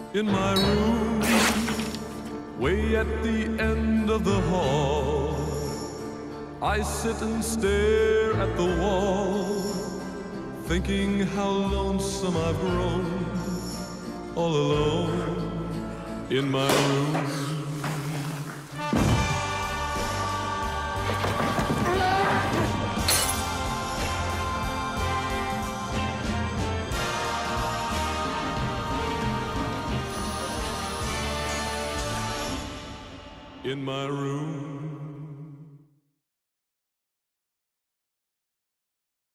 In my room, way at the end of the hall, I sit and stare at the wall, thinking how lonesome I've grown, all alone in my room. In my room,